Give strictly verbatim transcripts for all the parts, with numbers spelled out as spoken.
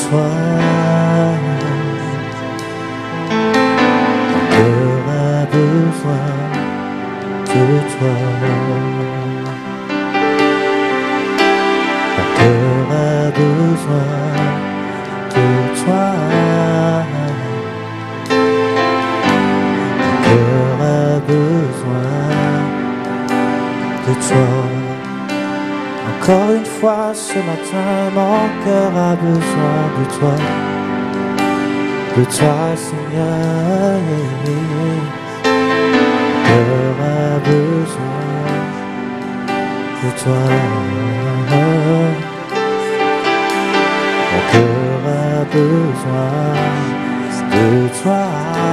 toi. Mon cœur a besoin de toi. Mon cœur a besoin de toi. Mon cœur a besoin de toi. Encore une fois ce matin, mon cœur a besoin de toi, de toi Seigneur. Mon cœur a besoin de toi. Mon cœur a besoin de toi.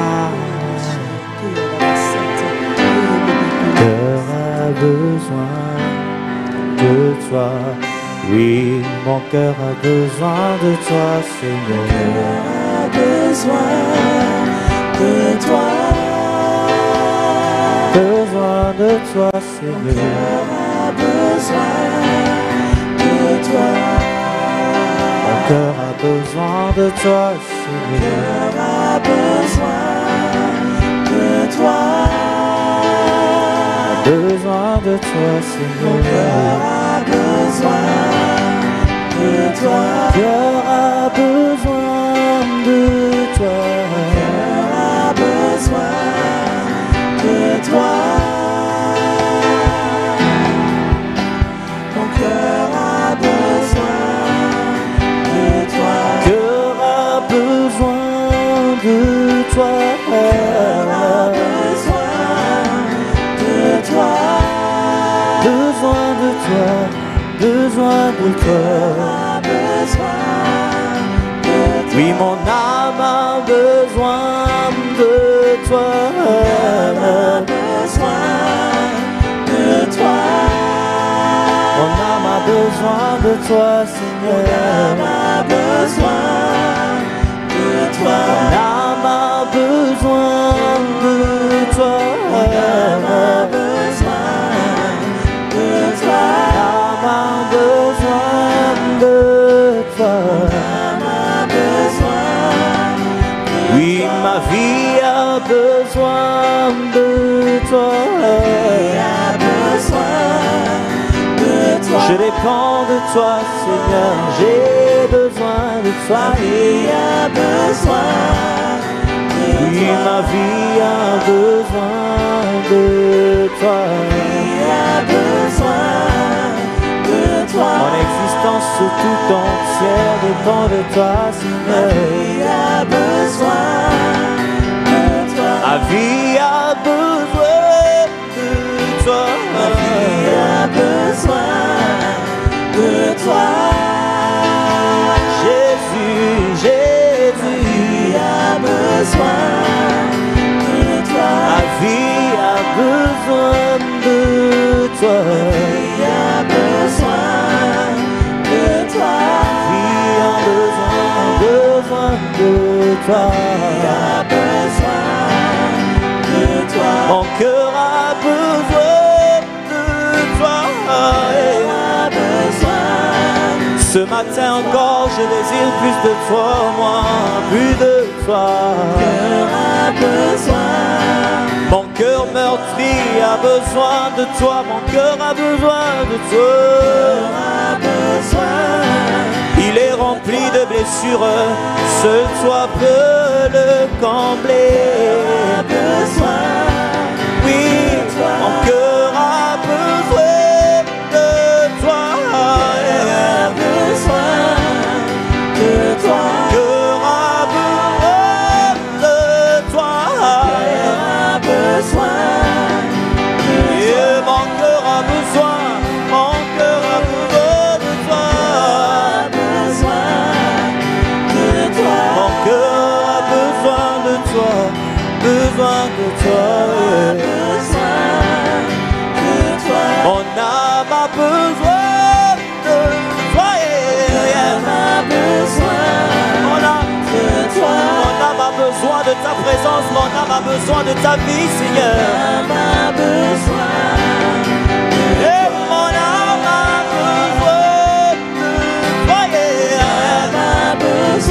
Mon cœur a besoin de toi. Oui, mon cœur a besoin de toi, Seigneur. Mon cœur a besoin de toi. Besoin de toi, Seigneur. Mon cœur a besoin de toi. Mon cœur a besoin de toi, Mon Seigneur. cœur a besoin de toi. Besoin de toi, Seigneur. Mon cœur a besoin de toi. Cœur a besoin de toi. Mon cœur a besoin de toi. Mon cœur a besoin de toi. Cœur a besoin de toi. Cœur a besoin de toi. Besoin de toi. Besoin de toi. Oui, mon âme a besoin de toi. Mon âme a besoin de toi, Seigneur. Mon âme a besoin de toi. Mon âme a besoin de toi. Mon âme a besoin de toi. Mon âme a besoin de toi. Oui, ma vie a besoin de toi. Je dépends de toi, Seigneur. J'ai besoin de toi. Oui, ma vie a besoin de toi. Mon existence tout entière dépend de toi, Seigneur. Ma vie a besoin de toi. Ma vie a besoin de toi. Jésus, Jésus a besoin de toi. Ma vie a besoin de toi. Ma vie a besoin de toi. Ma vie a besoin, besoin de toi. Ma vie a besoin de toi. Mon cœur a besoin de toi. Ce matin encore, je désire plus de toi, moi, plus de toi. Mon cœur a besoin. Mon cœur meurtri a besoin de toi. Mon cœur a besoin de toi. Il est rempli de blessures, seul toi peux le combler. Oui, mon cœur a besoin de toi. Cœur a besoin de toi. Et mon cœur a besoin, mon cœur a besoin de toi. Mon cœur a besoin de toi, besoin de toi. Mon âme a besoin de toi. Mon âme, mon âme a besoin de ta présence, mon âme a besoin de ta vie, Seigneur. Et mon âme a besoin de toi.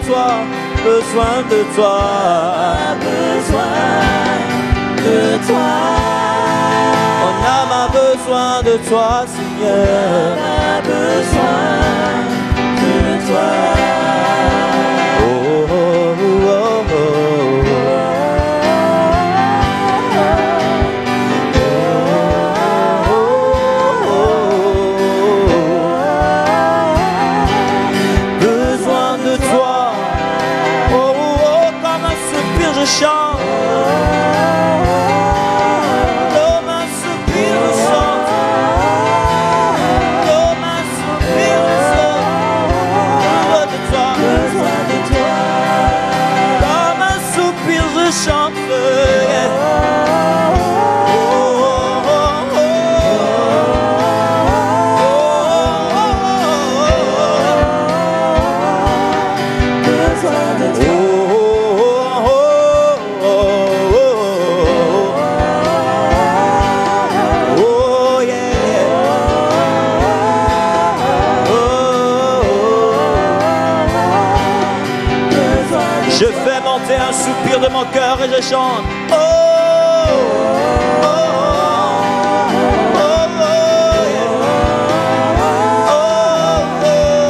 toi, besoin de toi, besoin de toi. Mon âme a besoin de toi, Seigneur. On a besoin de toi. Oh, oh, oh, oh, oh. Je chante, comme un soupir je chante, comme un soupir je chante, besoin de toi, besoin de toi, comme un soupir je chante, yeah. Oh, oh, oh, oh, oh, besoin de toi. Je fais monter un soupir de mon cœur et je chante. Oh, oh, oh, oh, oh, yeah. Oh, oh,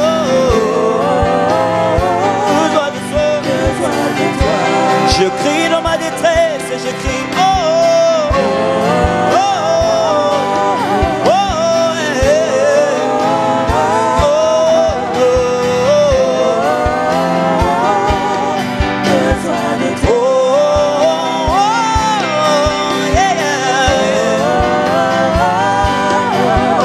oh, besoin de toi, Besoin de toi. je crie dans ma détresse et je crie. Oh, oh, oh, oh, oh, yeah. Oh, oh, Besoin de toi. oh, oh, yeah, yeah. Oh,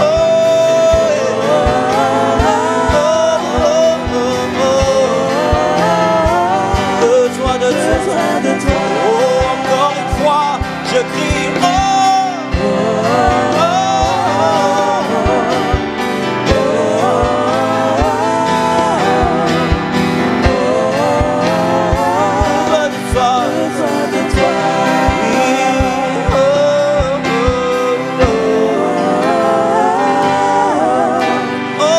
yeah. Besoin de toi. Besoin de toi. Oh, encore une fois, je crie. Oh, oh, oh, besoin de toi. Besoin de toi. Oui, oh, oh, oh, oh,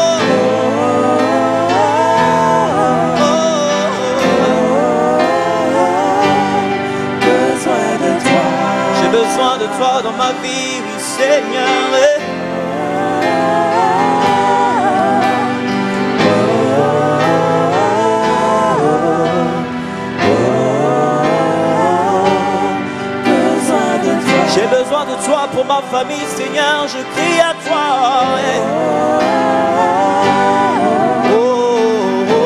Besoin de toi. j'ai besoin de toi dans ma vie, oui Seigneur. Besoin de toi. J'ai besoin de toi pour ma famille, Seigneur, je crie à toi. Oh, oh, oh,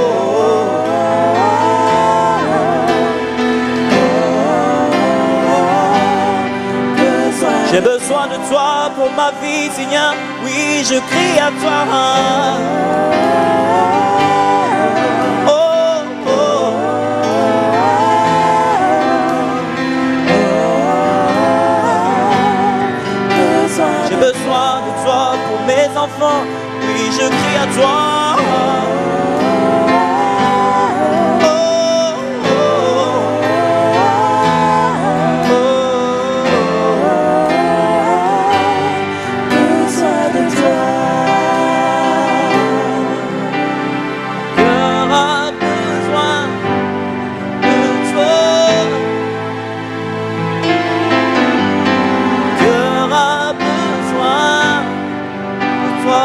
Besoin oh. J'ai besoin de toi pour ma vie, Seigneur, oui, je crie à toi. Oh, oh, besoin j'ai besoin de toi pour mes enfants, oui, je crie à toi. Oh, oh, oh, besoin de toi. cœur a besoin de toi. Cœur a besoin de toi.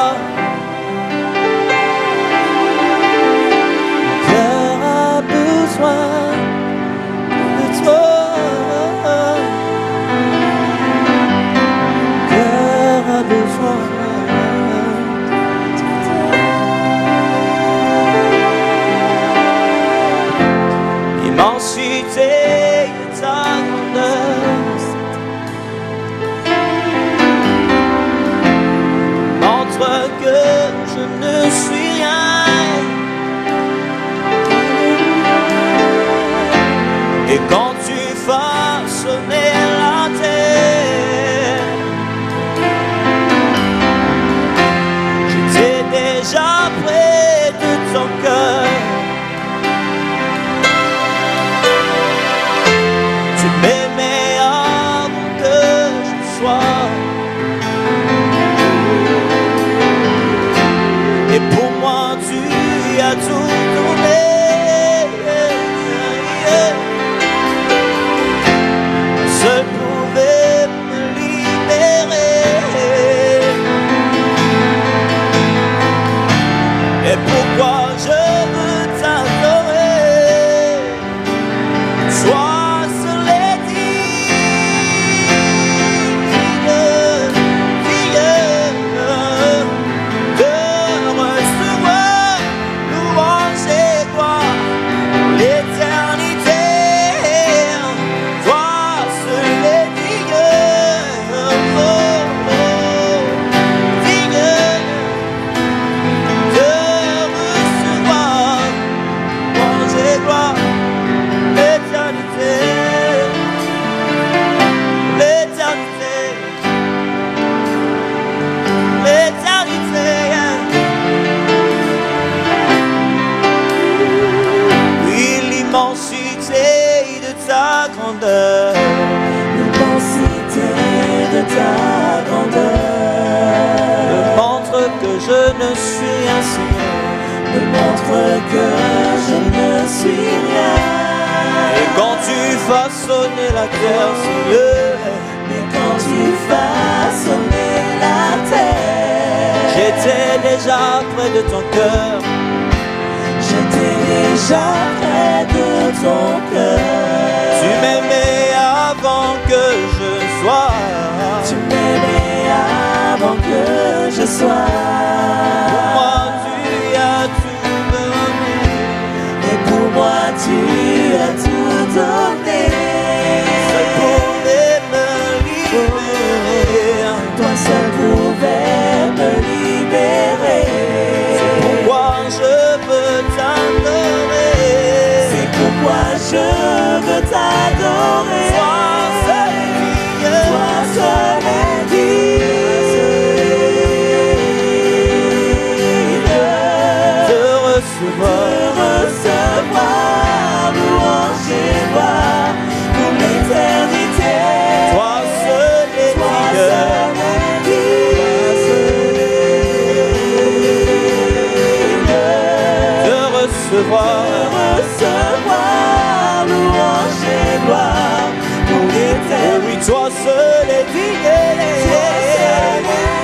Cœur a besoin de toi. Cœur a besoin. Immensité de ta grandeur montre que je ne suis rien. Et quand tu façonnais la terre, j'étais déjà près de ton cœur. Tu m'aimais avant que je sois. Et pour moi tu as tout donné. grandeur. L'immensité de ta grandeur Me montre que je ne suis ainsi. me montre que je ne suis rien. Et quand tu façonnais la terre, Seigneur, Mais quand tu façonnais la terre, j'étais déjà près de ton cœur. j'étais déjà près de ton cœur. Tu m'aimais avant que je sois. Tu m'aimais avant que je sois. Pour moi, tu as tout donné. Et pour moi, tu as tout donné. Seul pouvait me libérer. Toi seul pouvais me libérer. Pourquoi je veux t'adorer. C'est pourquoi je veux t'adorer. Toi seul est digne. Toi seul est digne De recevoir. de recevoir louange et gloire pour l'éternité. Toi seul est Toi digne. seul est digne De recevoir. recevoir louange et gloire pour Oh l'éternité. oui, toi seul est digne. Toi seul est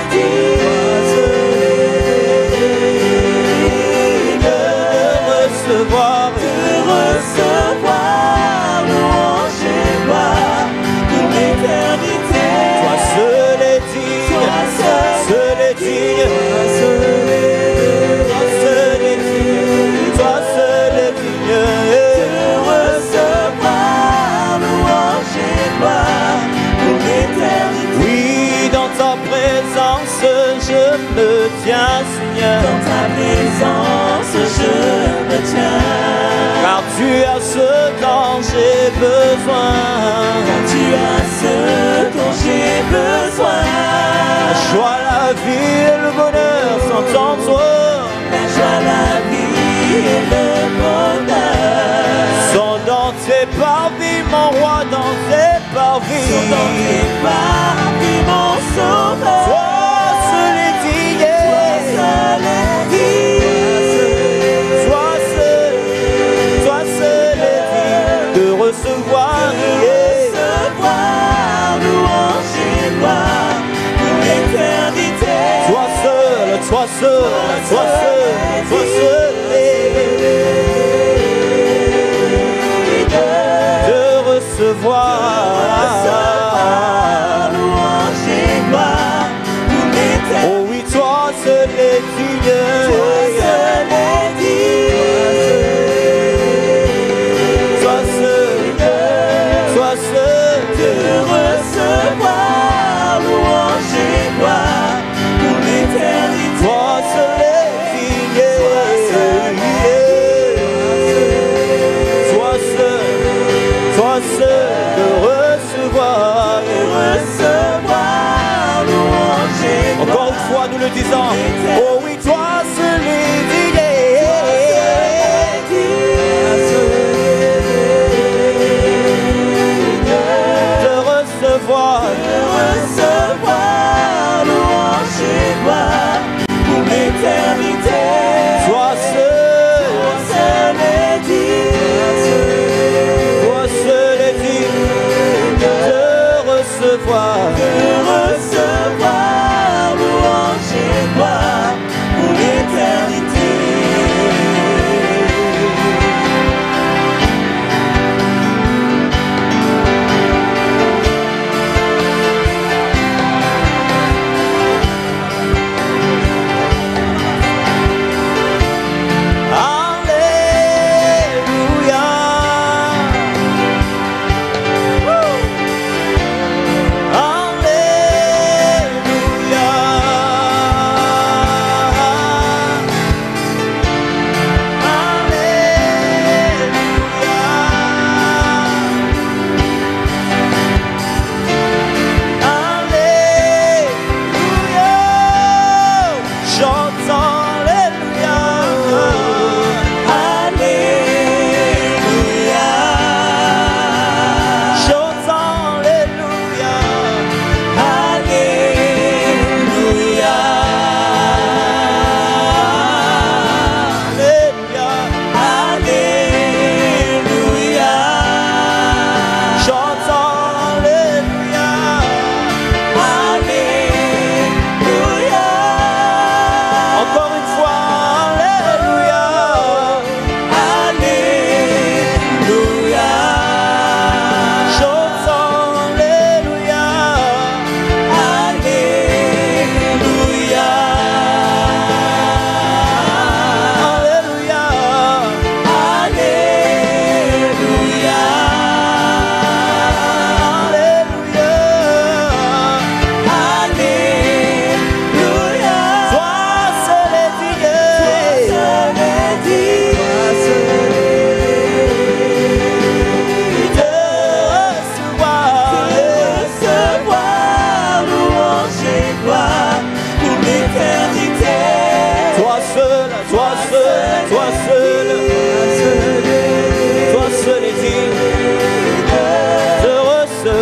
digne De recevoir. de recevoir louange et gloire pour l'éternité. Toi seul est digne. Toi seul Seul est digne. Toi seul Toi seul est digne. Toi seul est digne. de recevoir louange et gloire pour l'éternité. Oui, dans ta présence, je me tiens, Seigneur. Dans ta présence, je me tiens. Car tu as ce dont j'ai besoin. Car tu as ce dont j'ai besoin. La joie, la vie et le bonheur sont en toi. La joie, la vie et le bonheur Sont dans tes parvis, mon roi, dans tes parvis. sont dans tes parvis, mon sauveur. Toi seul est digne. Toi seul est digne. Toi seul, toi seul est digne de recevoir. Recevoir louange et gloire pour l'éternité. Toi seul, toi seul, toi seul, toi seul est de recevoir. Louange et gloire pour l'éternité. Oh oui, toi seul est digne. Toi seul est digne. Toi seul, toi seul De recevoir louange et gloire pour l'éternité. toi seul est digne. Toi seul, toi seul de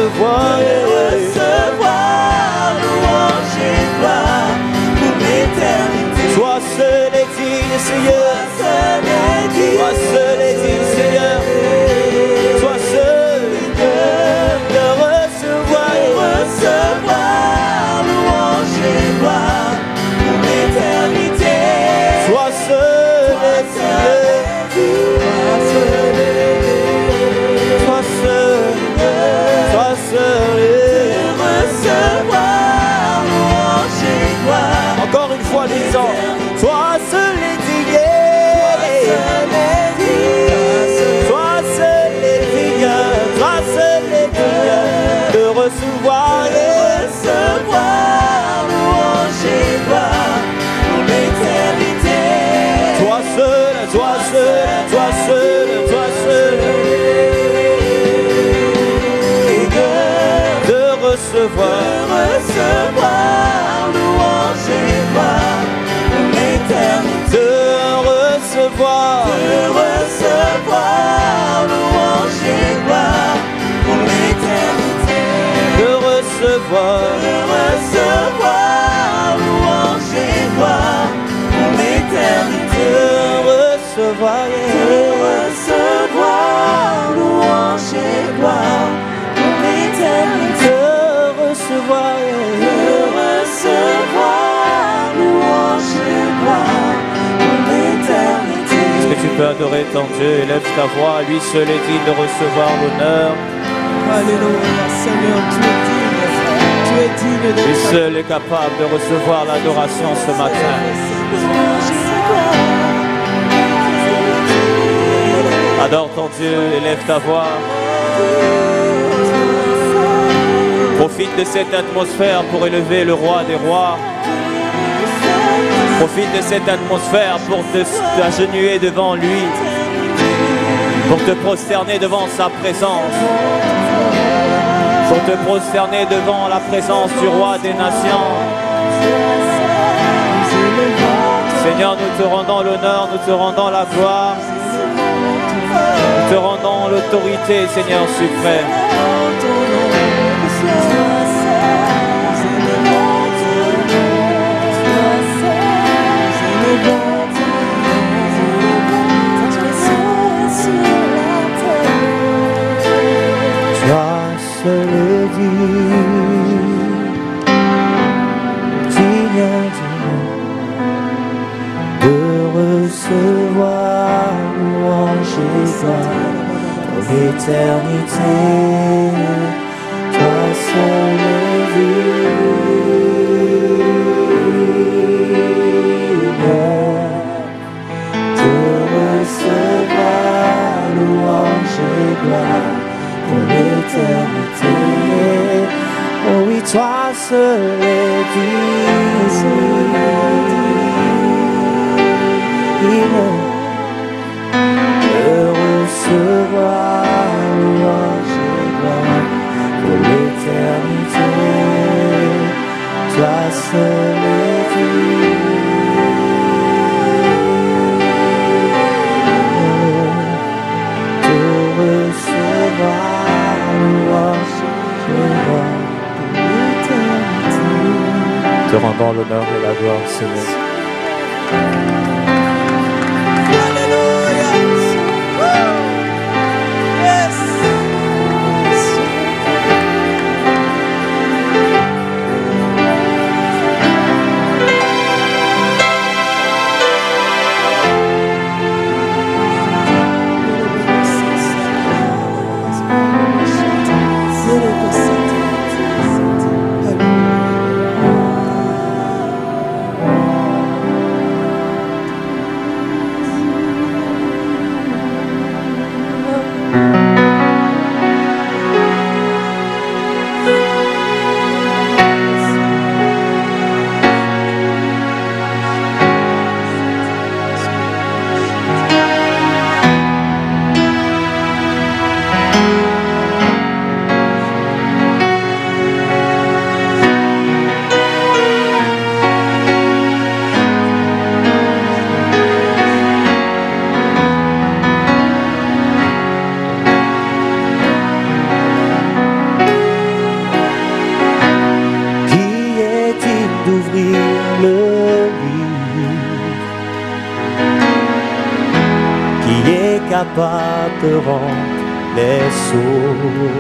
recevoir, recevoir louange et gloire pour l'éternité. Toi seul est digne, Seigneur. Seul est digne. Toi seul est digne, Seigneur. Toi seul de recevoir, recevoir louange et gloire pour l'éternité. Toi seul est digne. Toi seul, toi seul est recevoir louange et gloire. Encore une fois, disons, toi seul est digne. Toi seul est digne. Toi seul est digne de recevoir, recevoir louange et gloire pour l'éternité. toi seul, toi seul, toi seul, toi seul de recevoir, recevoir louange et gloire pour l'éternité. de recevoir, De recevoir louange et gloire pour l'éternité. de recevoir, De recevoir louange et gloire pour l'éternité. de recevoir, De recevoir louange et gloire pour l'éternité. de recevoir. De recevoir louange et gloire pour l'éternité. Est-ce que tu peux adorer ton Dieu? Élève ta voix, lui seul est digne de recevoir l'honneur. Alléluia, Seigneur, tu es digne. Tu es digne de Lui seul est capable de recevoir l'adoration ce matin. Adore ton Dieu, élève ta voix. Profite de cette atmosphère pour élever le roi des rois. Profite de cette atmosphère pour te t'agenouiller devant lui, pour te prosterner devant sa présence, pour te prosterner devant la présence du roi des nations. Seigneur, nous te rendons l'honneur, nous te rendons la gloire, nous te rendons l'autorité, Seigneur suprême. Toi seul est digne, digne, digne de recevoir louange et gloire pour l'éternité. Toi seul est digne de recevoir louange et gloire pour l'éternité. Oh oui, toi seul est digne de recevoir louange et gloire pour l'éternité. Toi seul est digne de recevoir louange et gloire pour l'éternité. Te rendons l'honneur et la gloire, Seigneur. qui est capable de rendre les sots.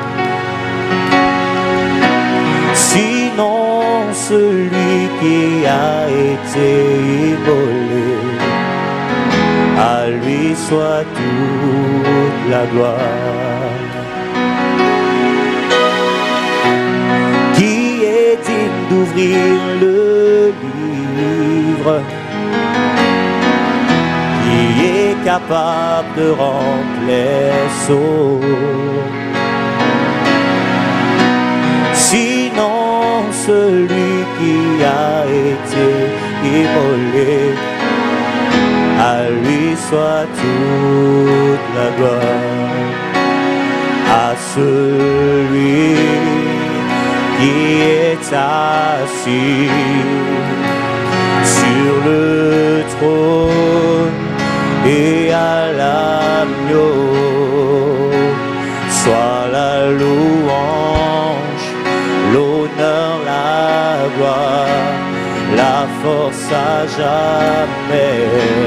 Sinon celui qui a été immolé, à lui soit toute la gloire. Qui est digne d'ouvrir le livre, qui est capable de rendre les sots. Sinon celui qui a été immolé, à lui soit toute la gloire. À celui qui est assis sur le trône et à l'agneau, soit la louange, l'honneur, la gloire, la force à jamais.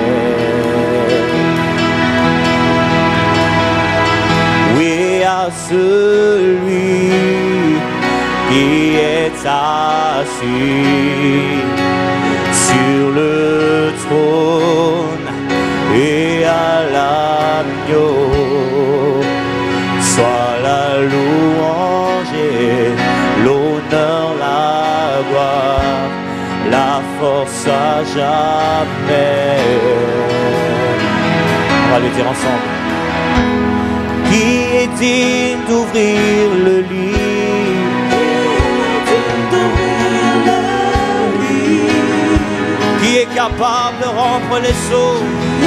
Oui, à celui qui est assis sur le trône et à l'agneau, soit la louange et l'honneur, la gloire, la force à jamais. On va le dire ensemble. Qui est digne d'ouvrir le livre, qui est capable de rompre les seaux,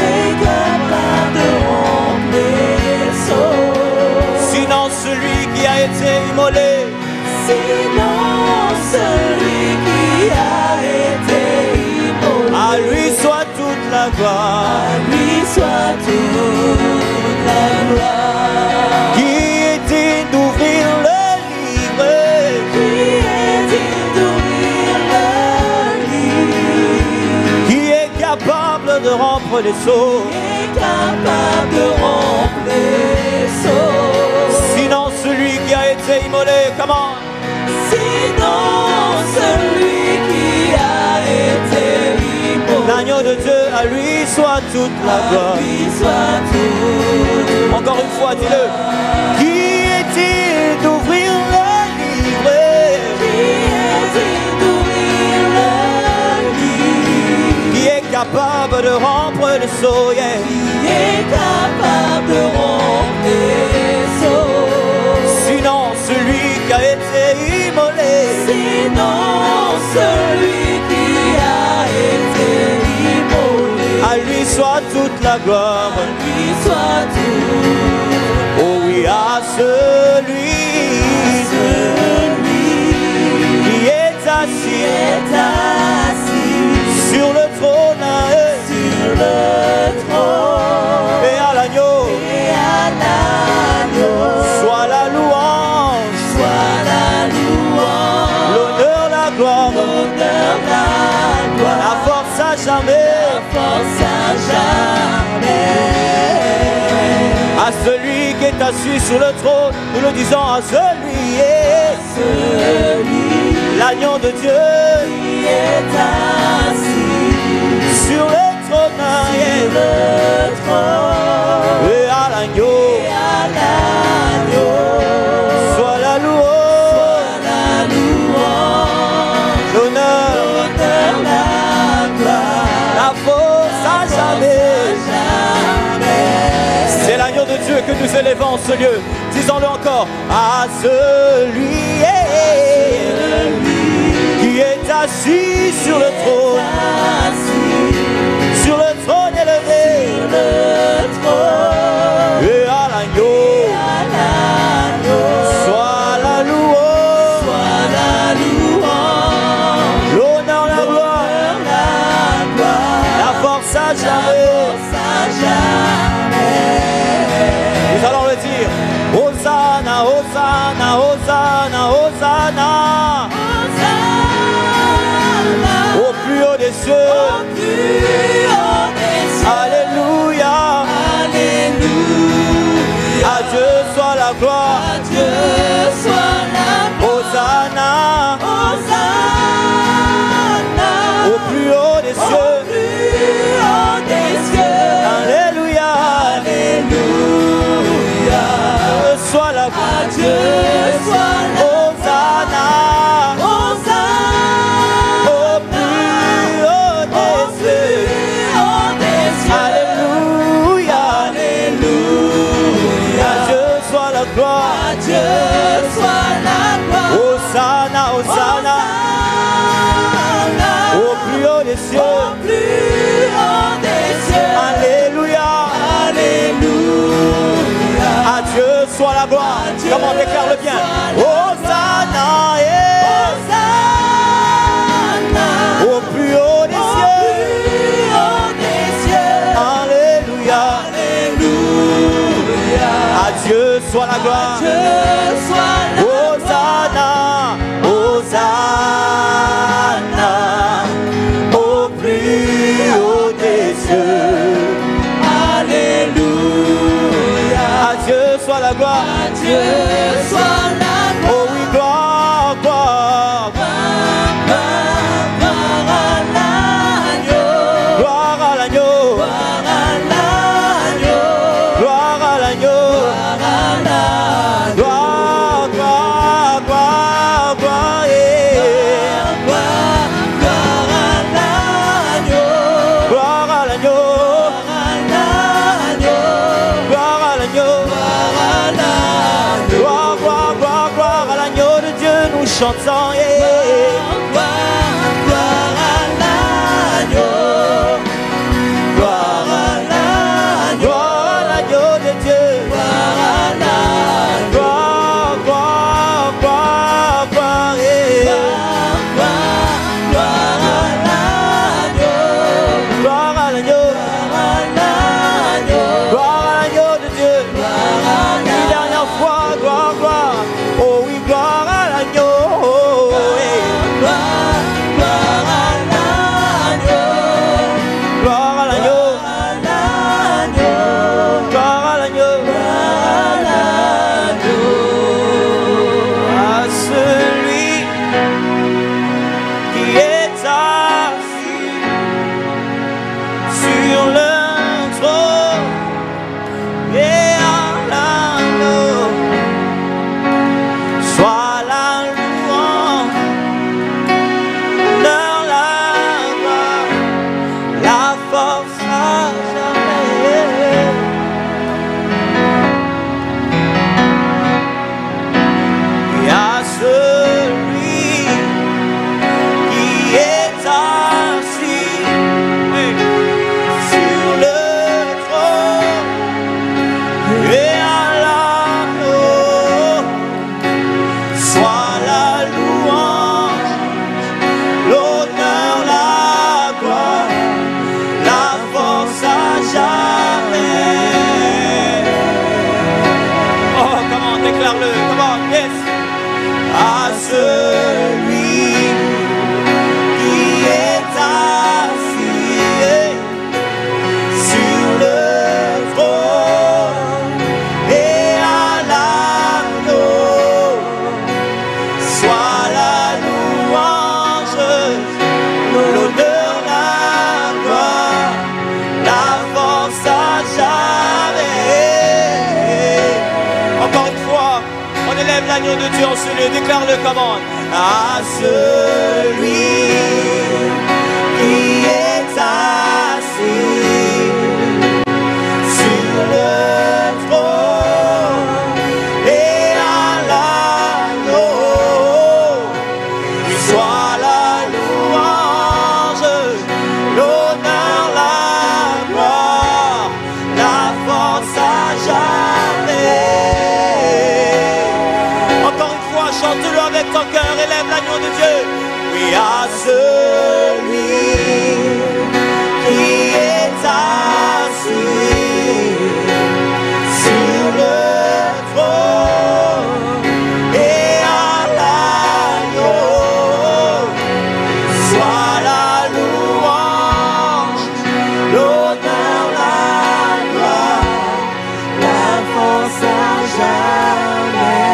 sinon celui qui a été immolé, sinon celui qui a été immolé, à lui soit toute la gloire, à lui soit toute la gloire. Qui est digne d'ouvrir le livre, Qui est digne d'ouvrir le livre, qui est capable de rompre les seaux, qui est capable de rompre les seaux. sinon celui qui a été immolé, comment? Sinon celui qui a été immolé, L'agneau de Dieu, à lui soit toute la à gloire. lui soit toute. Encore une fois, dis-le. Qui est-il d'ouvrir le livre, Qui est digne d'ouvrir le livre, qui est capable de rompre les seaux, yeah. qui est capable de rompre les seaux. Sinon celui qui a été immolé, Sinon celui qui a été immolé, à lui soit toute la gloire. à lui soit toute. Oh oui, à celui Celui qui est assis qui est assis sur le trône sur le trône et à l'agneau, et à l'agneau, soit la louange, soit la louange, l'honneur, la gloire, l'honneur, la la gloire, force à jamais. la force à jamais. À celui qui est assis sur le trône, nous le disons à celui, yeah. Celui L'agneau de Dieu qui est assis sur le trône, sur yeah. le trône Et à l'agneau, et à l'agneau, soit la louange, soit la louange, l'honneur, l'honneur, la gloire, la force à jamais. jamais. C'est l'agneau de Dieu que nous élevons en ce lieu. Disons-le encore. À celui, yeah, qui est assis sur le trône, Assis sur le trône élevé, sur le trône et à l'agneau, et à l'agneau, soit la louange, soit la louange, l'honneur, la gloire, l'honneur, la gloire, la force à la jamais. force à jamais. Nous allons le dire. Hosanna, Hosanna, Hosanna, Hosanna, Hosanna au plus haut des cieux. au plus haut des cieux. Alléluia. la gloire. Comment déclare-le bien. Hosanna, yeah. Hosanna, Au plus haut des au cieux. plus haut des cieux. Alléluia. Alléluia. À Dieu soit la gloire. Dieu soit la Hosanna, Hosanna, au plus haut des cieux. Alléluia. À Dieu soit la gloire. À Dieu soit la gloire. Oh oui, gloire, gloire, Gloire, gloire à l'agneau. gloire à l'agneau, Gloire à l'agneau. gloire à l'agneau, Gloire à l'agneau. gloire, gloire, gloire, gloire, yeah. Gloire, gloire à l'agneau. Gloire à l'agneau, Gloire à l'agneau. gloire à l'agneau, Gloire à l'agneau. gloire, gloire, gloire, gloire à l'agneau de Dieu, nous chantons, yeah. Gloire, gloire à l'agneau. Gloire à l'agneau. Gloire à l'agneau de Dieu, Gloire à l'agneau. gloire, gloire, gloire, gloire, yeah. Gloire, gloire à l'agneau. Gloire à l'agneau, Gloire à l'agneau. gloire à l'agneau de Dieu. Gloire à Une dernière fois, gloire, gloire. Oh oui, gloire à l'agneau. Oh, yeah. Gloire, gloire à l'agneau. Gloire à l'agneau, À l'agneau. gloire à l'agneau. À celui qui est assis sur le trône et à l'agneau, soit la louange, l'honneur, la gloire, la force à jamais. Et à celui qui est assis sur le trône et à l'agneau, soit la louange, l'honneur, la gloire, la force à jamais. Oh, comment déclare-le, comment, yes. À celui qui est assis sur le trône et à l'agneau, soit la louange, l'honneur, la gloire, la force à jamais. Encore une fois, on élève l'agneau de Dieu en ce lieu, déclare-le comment. À celui qui est assis sur le trône et à l'agneau, soit la louange, l'honneur, la gloire, la force à jamais. Encore une fois, chante-le avec ton cœur, élève l'agneau de Dieu. Oui, à celui qui est assis sur le trône et à l'agneau, soit la louange, l'honneur, la gloire, la force à jamais.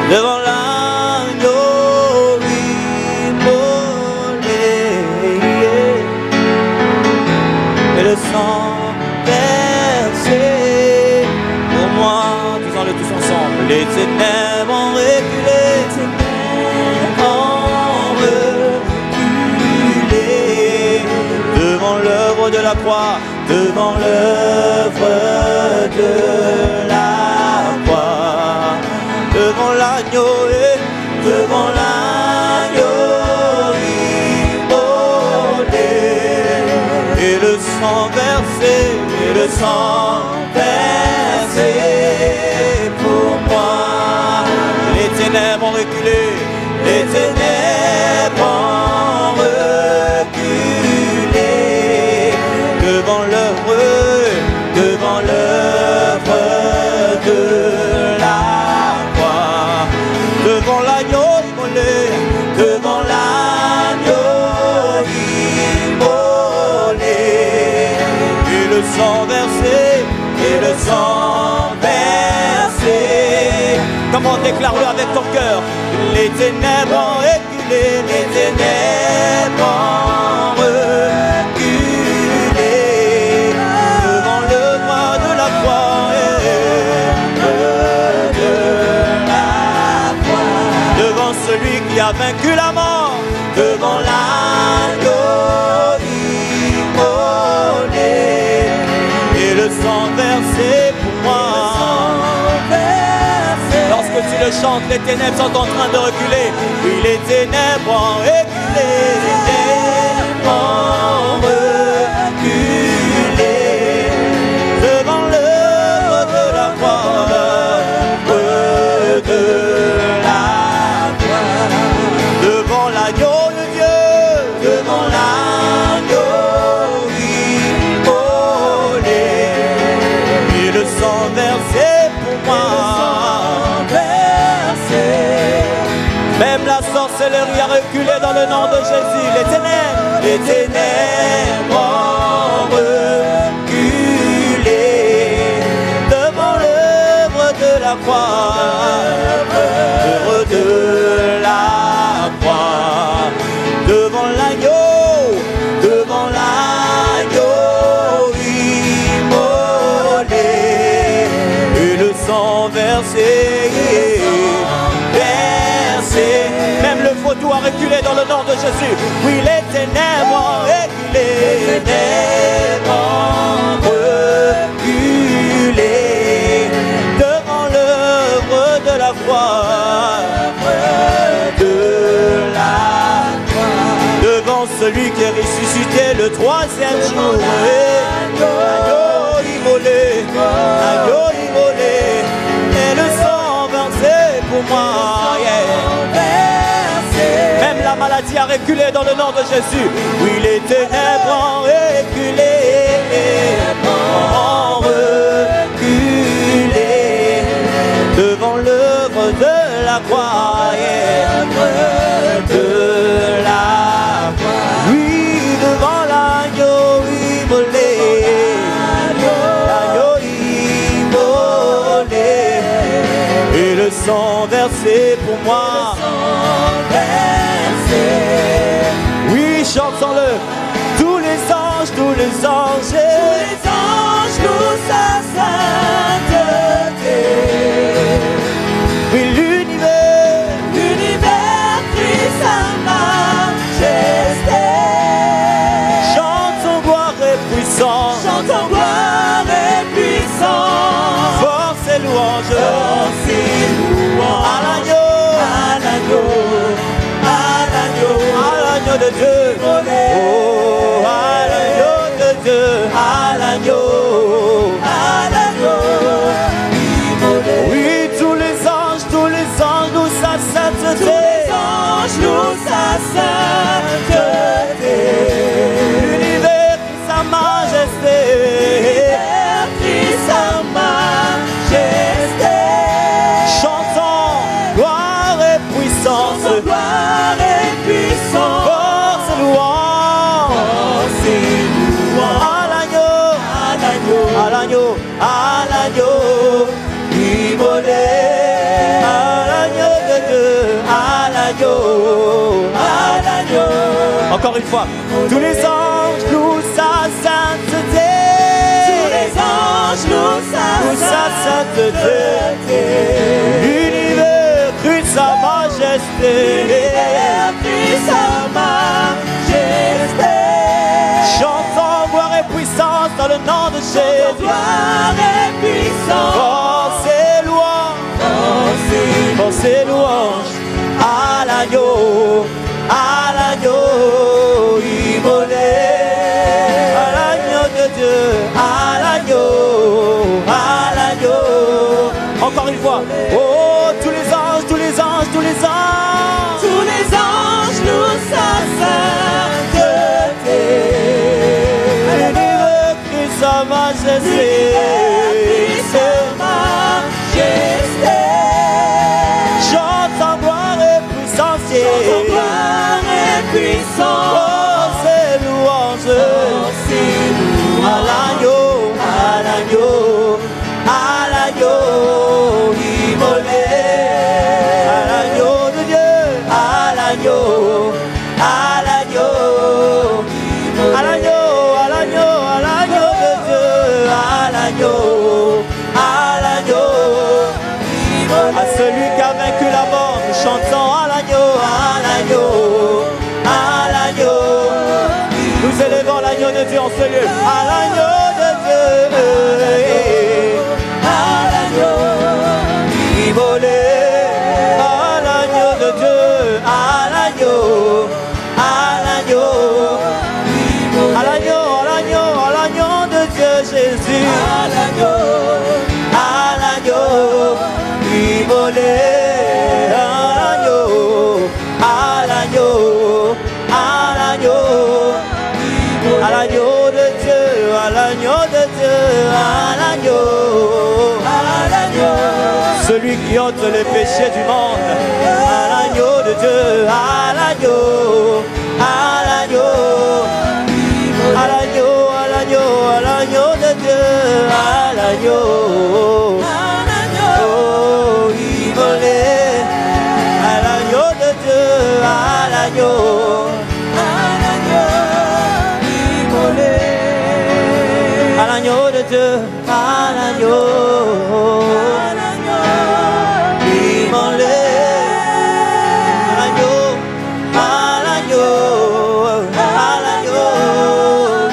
devant l'agneau immolé, et le sang versé pour moi. Disons-le tous ensemble. Les ténèbres ont reculé, ont reculé devant l'œuvre de la croix, devant l'œuvre de la croix, devant l'agneau et devant l'agneau immolé, et le sang versé, et le sang versé pour moi. Les ténèbres ont reculé, les ténèbres ont reculé devant l'œuvre, devant l'œuvre de la croix, devant l'agneau immolé, devant l'agneau immolé, et le sang versé, et le sang versé. Comment déclare-le avec ton cœur? Les ténèbres ont reculé, les ténèbres ont reculé devant le roi de la croix, de la croix, devant celui qui a vaincu la mort, devant l'agneau immolé, et le sang versé pour moi. Lorsque tu le chantes, les ténèbres sont en train de reculer. Oui, les ténèbres ont reculé, les ténèbres ont reculé devant l'œuvre de la croix, de la croix, devant l'agneau de Dieu, devant l'agneau immolé, et le sang versé pour moi. Même la sorcellerie a reculé dans le nom de Jésus. Les ténèbres, les ténèbres ont reculé devant l'œuvre de la croix, l'œuvre de la croix, devant l'agneau, devant l'agneau immolé, et le sang versé. Même le vautour a reculé dans le nom de Jésus. Oui, les ténèbres ont reculé, les ténèbres ont reculé devant l'œuvre de la croix, de la croix, devant celui qui est ressuscité le troisième jour. L'agneau immolé, l'agneau immolé, et le sang versé pour moi. Même la maladie a reculé dans le nom de Jésus. Oui, les ténèbres ont reculé, ont reculé devant l'œuvre de la croix, de la croix. Oui, devant l'agneau immolé, l'agneau immolé, et le sang versé pour moi. Oui, chantons-le. Tous les anges, tous les anges, tous les anges louent sa sainteté. Oui, l'univers, l'univers crie sa majesté. Chante son gloire et puissance, chante son gloire et puissance. Force et louange, force et louange à l'agneau, à l'agneau, à l'agneau, à l'agneau de Dieu. Oh, à l'agneau de Dieu, à l'agneau, à l'agneau. Oui, tous les anges, tous les anges louent sa sainteté. Tous les anges louent sa sainteté. L'univers crie sa majesté. L'univers crie sa majesté. Chantons gloire et puissance. Chantons gloire et puissance. Force et louange. Force et louange. À l'agneau, à l'agneau, à l'agneau, à l'agneau immolé. À l'agneau. l'agneau, à l'agneau. Encore une fois, tous les anges louent sa sainteté. Tous les anges louent sa sainteté. L'univers crie sa majesté. L'univers crie sa majesté. Chantons gloire et puissance dans le nom de Jésus. Gloire et puissance. Force et louange. Force et louange. À l'agneau, à l'agneau immolé. À l'agneau de Dieu, à l'agneau, à l'agneau. Encore une fois. Oh, tous les anges, tous les anges, tous les anges. Tous les anges louent sa sainteté. L'univers crie sa majesté. L'univers crie sa majesté. Chante en gloire et puissance. Chante en gloire et puissance. Force et louange. Force et louange. À l'agneau, à l'agneau, à l'agneau immolé. À l'agneau de Dieu, à l'agneau, à l'agneau. À l'agneau, à l'agneau, à l'agneau de Dieu, à l'agneau, à l'agneau. À celui qui a vaincu la mort, nous chantons à l'agneau, à l'agneau, à l'agneau. Nous élevons l'agneau de Dieu en ce lieu, à l'agneau de Dieu, À l'agneau immolé, à l'agneau de Dieu, à l'agneau, à l'agneau, à l'agneau, à l'agneau, à l'agneau de Dieu Jésus, à l'agneau. à l'agneau, immolé, à l'agneau, à l'agneau, à l'agneau, à l'agneau de Dieu, à l'agneau de Dieu, à l'agneau, À l'agneau. celui qui ôte les péchés du monde, à l'agneau de Dieu, à l'agneau, à l'agneau, à l'agneau, à l'agneau, à l'agneau de Dieu, à l'agneau, oh, immolé, à l'agneau de Dieu, à l'agneau, à l'agneau de Dieu, à l'agneau, immolé, à l'agneau, à l'agneau, à l'agneau,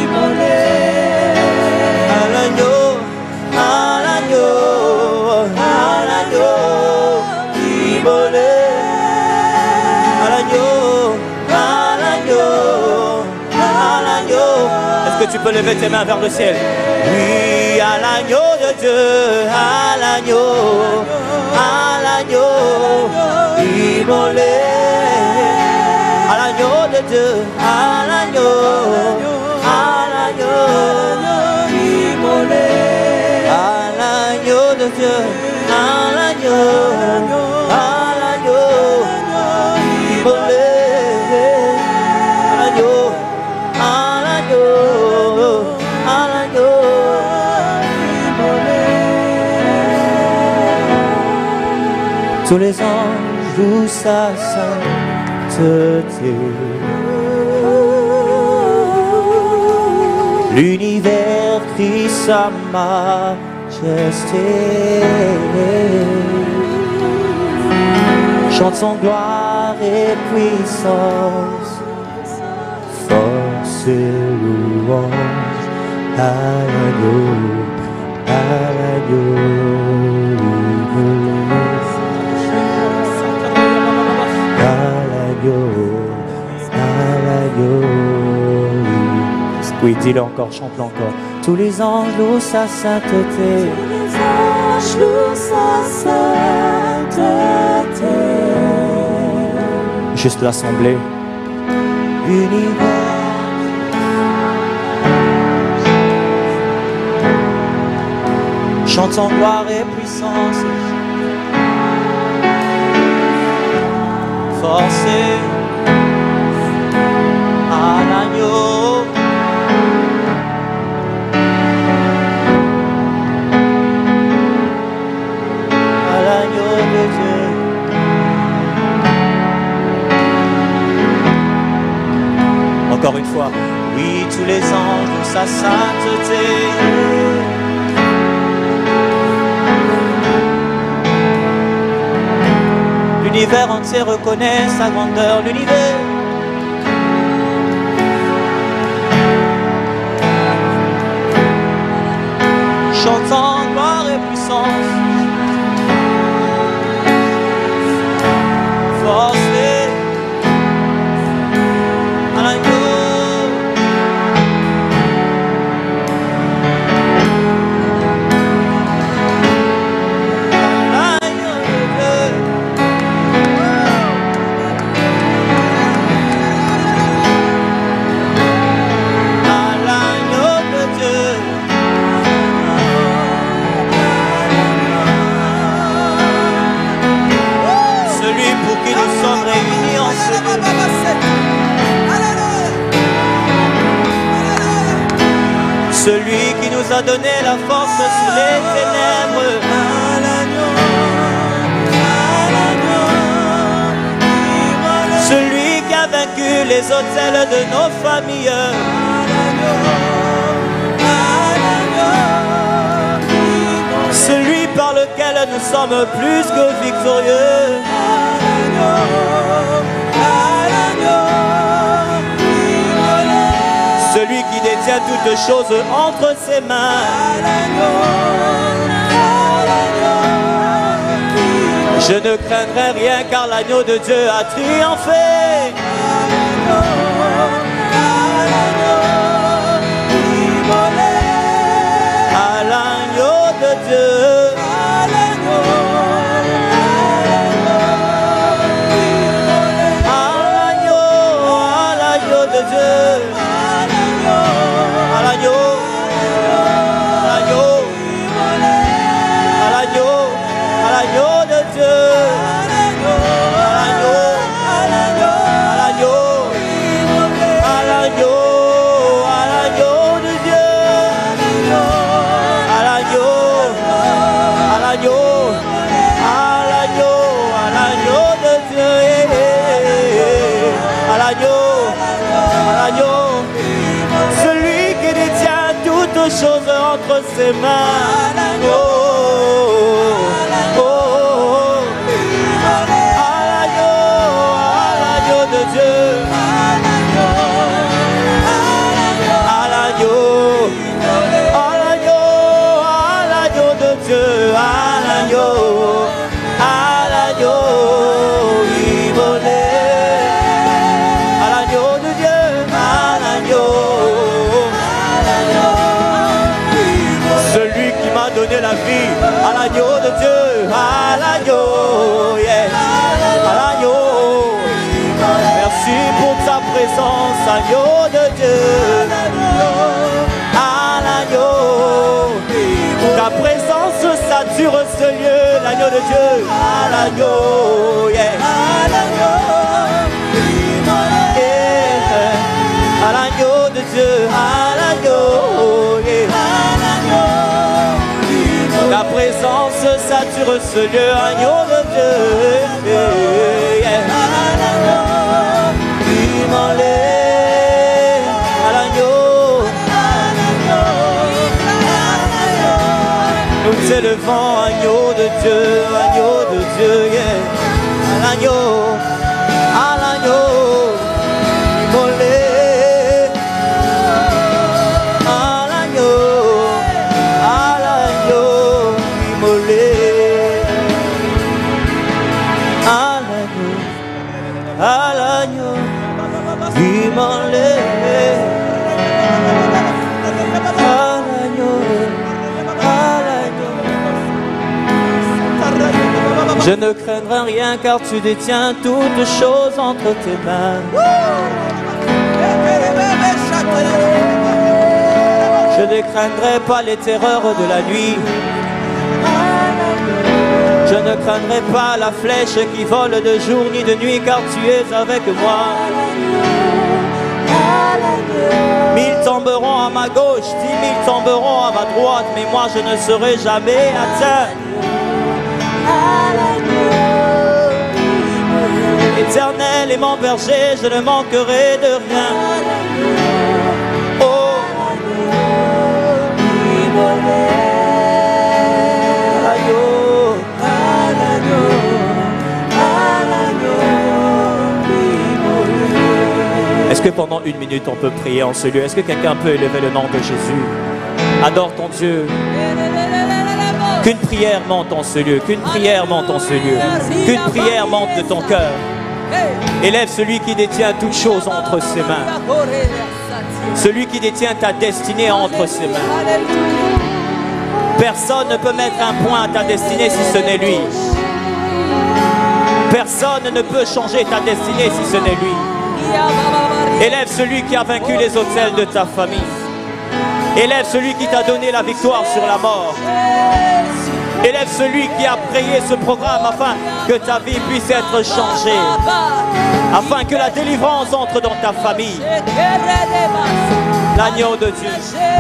à l'agneau, à l'agneau, à l'agneau, immolé, à l'agneau, à l'agneau, à l'agneau. Est-ce que tu peux lever tes mains vers le ciel? Oui, à l'agneau de Dieu, à l'agneau, à l'agneau, immolé, à l'agneau de Dieu, à l'agneau, à l'agneau, immolé, à l'agneau de Dieu, à l'agneau, à l'agneau, immolé, à l'agneau, à l'agneau, à l'agneau. Tous les anges louent sa sainteté. L'univers crie sa majesté. Chante son gloire et puissance. Force et louange à l'agneau, à l'agneau. Oui, dis-le encore, chante-le encore. Tous les anges louent sa sainteté. Tous les anges louent sa sainteté. Juste l'assemblée. Univers. Chante en gloire et puissance. Forcé à l'agneau. À l'agneau de Dieu. Encore une fois. Oui, tous les anges de sa sainteté. L'univers entier reconnaît sa grandeur. L'univers. Chantant gloire et puissance. Force à l'agneau. Celui qui nous a donné la force sur les ténèbres. Celui qui a vaincu les autels de nos familles. Celui par lequel nous sommes plus que victorieux. Celui qui détient toutes choses entre ses mains. Je ne craindrai rien car l'agneau de Dieu a triomphé. À l'agneau de Dieu. À l'agneau de Dieu. À l'agneau, à l'agneau, à l'agneau, à l'agneau de Dieu, à l'agneau, à l'agneau, à l'agneau, à l'agneau, à l'agneau de Dieu, à l'agneau, à l'agneau, à l'agneau, à l'agneau de Dieu, à l'agneau, à l'agneau. Choses entre ses mains. Oh, oh, oh. À l'agneau, à l'agneau de Dieu. À l'agneau, à l'agneau, à l'agneau de Dieu. À l'agneau, à l'agneau, immolé. À l'agneau de Dieu, à l'agneau. Donner la vie à l'agneau de Dieu, à l'agneau, yeah, à l'agneau. Merci pour ta présence, agneau de Dieu, à l'agneau. Ta présence sature ce lieu, l'agneau de Dieu, à l'agneau, yeah, à l'agneau, yeah, à l'agneau de Dieu, à l'agneau, yeah. Ta présence sature ce lieu, agneau de Dieu. Yeah. Immolé à l'agneau. Nous t'élevons, agneau de Dieu, agneau de Dieu. Yeah. À l'agneau, à l'agneau, immolé. À l'agneau, immolé. À l'agneau, à l'agneau. Je ne craindrai rien car tu détiens toutes choses entre tes mains. Je ne craindrai pas les terreurs de la nuit. Je ne craindrai pas la flèche qui vole de jour ni de nuit, car tu es avec moi. Mille tomberont à ma gauche, dix mille tomberont à ma droite, mais moi je ne serai jamais atteint. Éternel est mon berger, je ne manquerai de rien. que pendant une minute on peut prier en ce lieu? Est-ce que quelqu'un peut élever le nom de Jésus? Adore ton Dieu. Qu'une prière monte en ce lieu, qu'une prière monte en ce lieu, qu'une prière monte de ton cœur. Élève celui qui détient toutes choses entre ses mains. Celui qui détient ta destinée entre ses mains. Personne ne peut mettre un point à ta destinée si ce n'est lui. Personne ne peut changer ta destinée si ce n'est lui. Élève celui qui a vaincu les autels de ta famille. Élève celui qui t'a donné la victoire sur la mort. Élève celui qui a créé ce programme afin que ta vie puisse être changée. Afin que la délivrance entre dans ta famille. L'agneau de Dieu.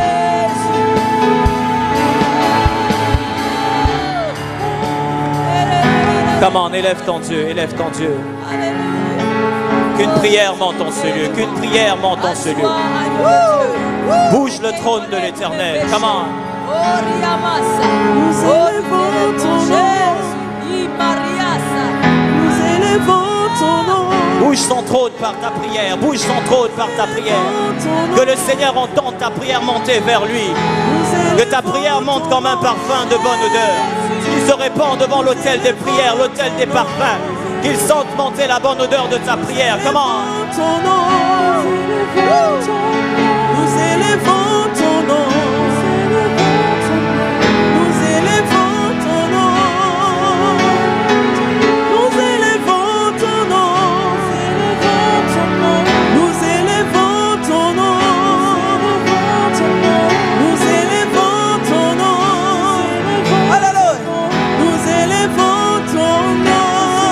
Comment, élève ton Dieu, élève ton Dieu. Qu'une prière monte en ce lieu, qu'une prière monte en ce lieu. Bouge le trône de l'Éternel. Comment? Nous élevons ton nom. Nous élevons ton nom. Bouge son trône par ta prière, bouge son trône par ta prière. Que le Seigneur entende ta prière monter vers lui. Que ta prière monte comme un parfum de bonne odeur. Qu'il se répand devant l'autel des prières, l'autel des parfums. Qu'il sente monter la bonne odeur de ta prière. Comment? Ton nom. Nous élevons ton nom. Nous élevons ton nom. Nous élevons ton nom. Nous élevons ton nom. Nous élevons ton nom. Alléluia. Nous élevons ton nom.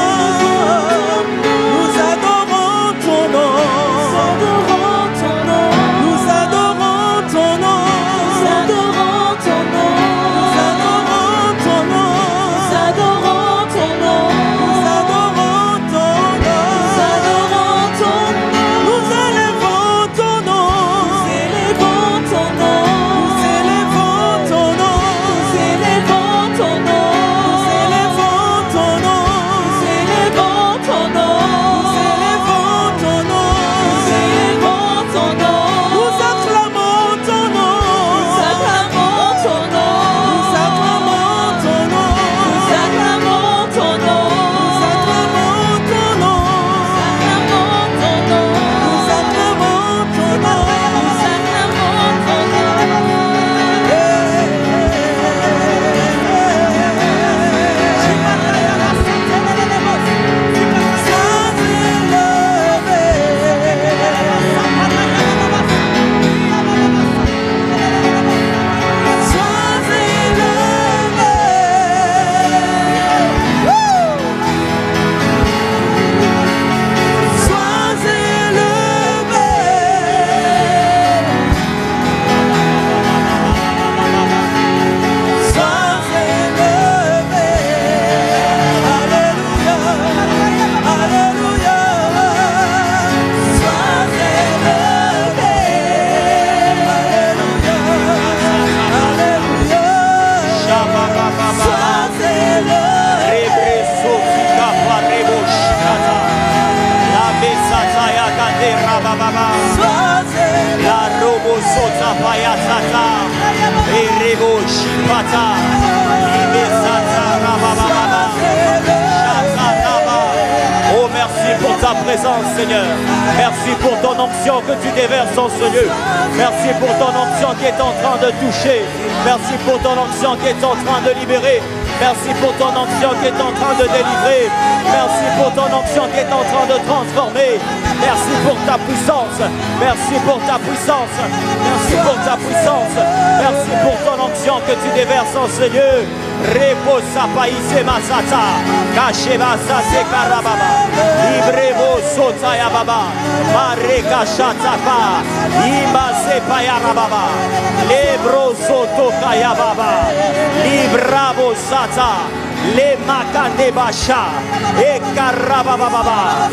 Nous adorons ton nom. Nous adorons ton nom. Nous adorons ton nom. Nous adorons ton nom. Nous adorons ton nom. Nous adorons ton nom. Nous adorons ton nom. Nous élevons ton nom. Nous élevons ton nom. Nous élevons ton nom. Nous élevons ton nom. Nous élevons ton nom. Nous élevons ton nom. Nous élevons ton nom. Nous élevons ton nom. Nous acclamons ton nom. Nous acclamons ton nom. Nous acclamons ton nom. Nous acclamons ton nom. Nous acclamons ton nom. Nous acclamons ton nom. Nous acclamons ton nom. Nous acclamons ton nom. Oh, merci pour ta présence, Seigneur. Merci pour ton onction que tu déverses en ce lieu. Merci pour ton onction qui est en train de toucher. Merci pour ton onction qui est en train de libérer. Merci pour ton onction qui est en train de délivrer. Merci pour ton onction qui est en train de transformer. Merci pour ta puissance. Merci pour ta puissance. Merci pour ta puissance. Merci pour ton onction que tu déverses en ce lieu. Reposa paise masata. Kasheva sase karababa. Ibrevo sota ya baba. Mareka shatapa. Imase payarababa. Lebro soto kaya baba. Libravo sata. Le makande basha. E karababa.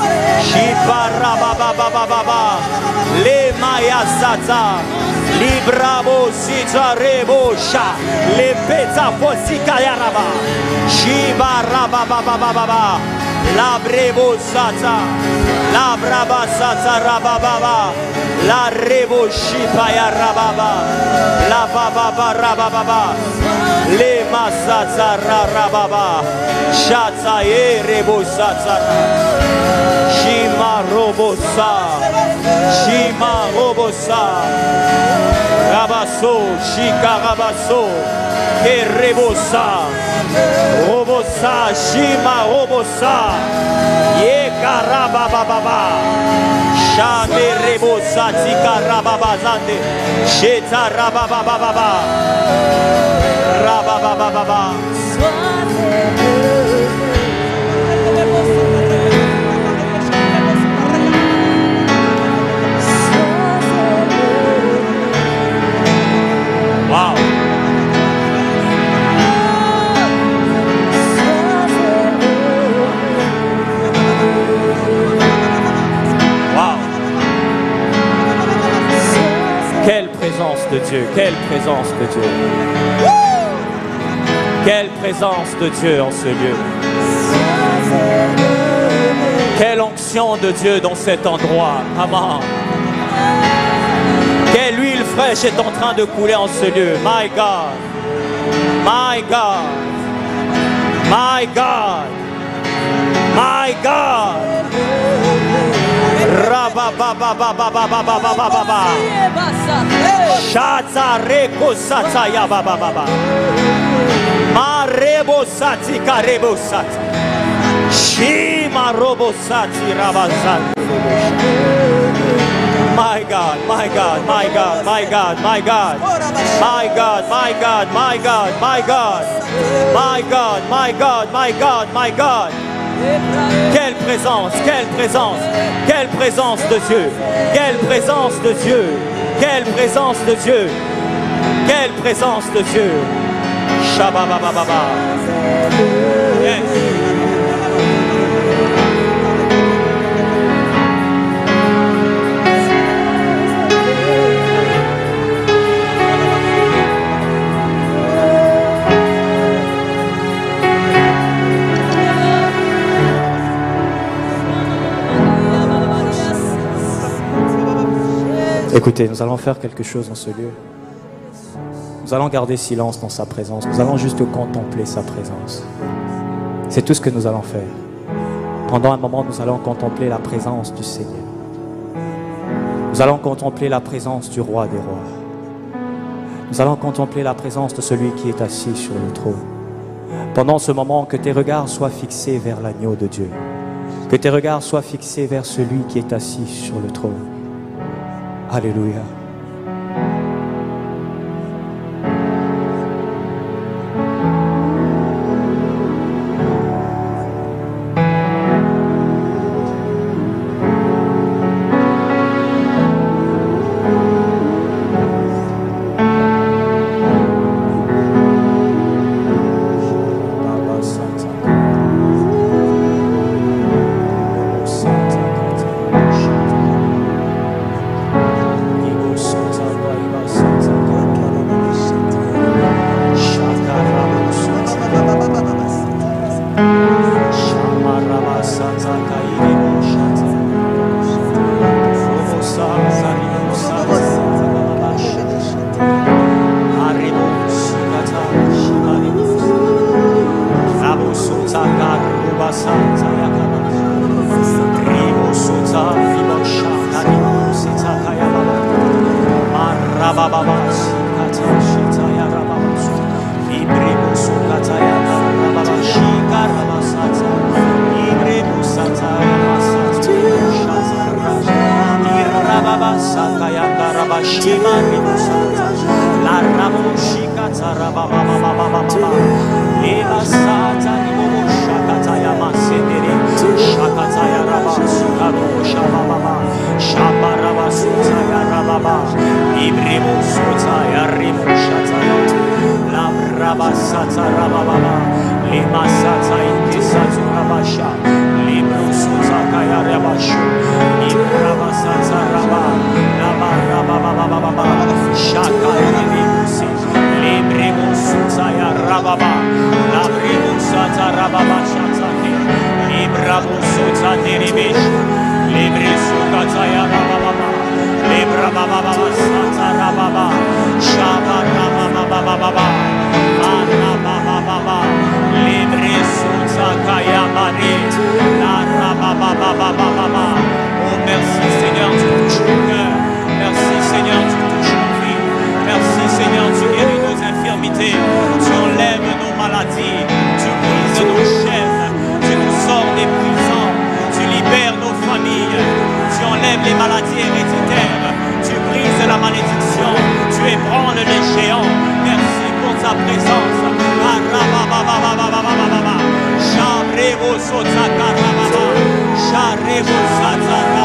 Shibarababa. Le maya sata. Libravo sita rebosha. Le peta posika yaraba. Shibarababa. La brebo sata. La braba sata rabababa. La rebo shipaya rababa. La bababa rabababa. Le masata rababa. Shata e rebo sata. Shima robosa. Shima robosa. Rabaso, Shika rabaso. E rebosa. Robosa, Shima robosa. Ye karabababa. Shame rebosa, tika rababazande. Sheta rabababa. Rabababa. Wow. Wow. Quelle présence de Dieu, quelle présence de Dieu. Quelle présence de Dieu en ce lieu. Quelle onction de Dieu dans cet endroit. Amen. Quelle huile fraîche est en train de couler en ce lieu. My God. My God. My God. My God. Rababababababababababa. Shata reko sata ya bababa. Ma rebo sati karebo sata. Shima robo sati rabazan. My God, my God, my God, my God, my God, my God, my God, my God, my God, my God, my God, my God, my God. Quelle présence, quelle présence, quelle présence de Dieu, quelle présence de Dieu, quelle présence de Dieu, quelle présence de Dieu. Shababababa. Yes. Écoutez, nous allons faire quelque chose dans ce lieu. Nous allons garder silence dans sa présence. Nous allons juste contempler sa présence. C'est tout ce que nous allons faire. Pendant un moment, nous allons contempler la présence du Seigneur. Nous allons contempler la présence du roi des rois. Nous allons contempler la présence de celui qui est assis sur le trône. Pendant ce moment, que tes regards soient fixés vers l'agneau de Dieu. Que tes regards soient fixés vers celui qui est assis sur le trône. Alléluia. Diribish, Libris Kataya Rababa, Libra Baba Santa Rababa, Shaba Rababa Baba, Anna Baba Baba, Libris Sakaya Mari, La Rababa Baba Baba. Oh merci Seigneur, tu touches nos cœurs. Merci Seigneur, tu touches nos vies. Merci Seigneur, tu guéris nos infirmités. Tu enlèves nos maladies. Tu brises nos chaînes. Tu nous sors des prisons. Tu libères nos familles. Tu enlèves les maladies héréditaires. Tu brises la malédiction. Tu ébranles les géants. Merci pour ta présence. Sharebo Sotaka Rababa. Sharebo Satara.